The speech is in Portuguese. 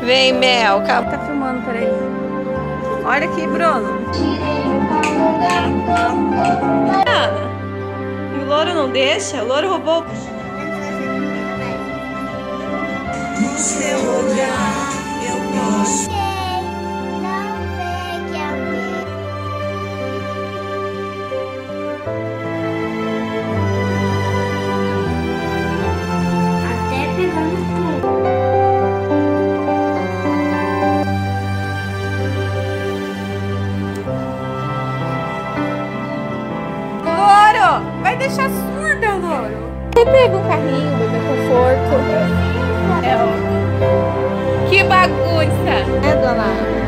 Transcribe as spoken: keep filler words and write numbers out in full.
Vem, Mel. Calma. Tá filmando, peraí. Olha aqui, Bruno. Ana, e o louro não deixa? O louro roubou. No seu olhar eu posso. Até pegando fogo. Louro! Vai deixar surda, Louro. Você pega um carrinho, bebê conforto. É, ó. Que bagunça! É, dona?